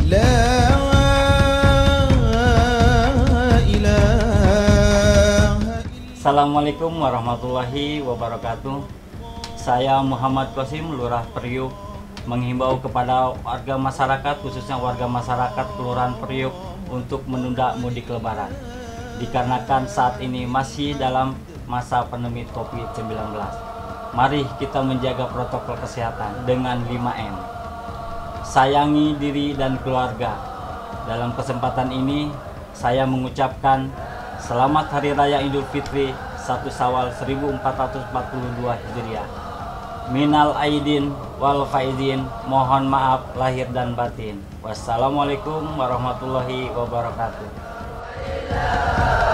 Assalamualaikum warahmatullahi wabarakatuh. Saya Muhammad Qasim, Lurah Priuk, menghimbau kepada warga masyarakat, khususnya warga masyarakat Kelurahan Priuk, untuk menunda mudik Lebaran. Dikarenakan saat ini masih dalam masa pandemi COVID-19. Mari kita menjaga protokol kesehatan dengan 5M. Sayangi diri dan keluarga. Dalam kesempatan ini, saya mengucapkan Selamat Hari Raya Idul Fitri 1 Syawal 1442 Hijriah. Minal aidin wal faizin, mohon maaf lahir dan batin. Wassalamualaikum warahmatullahi wabarakatuh.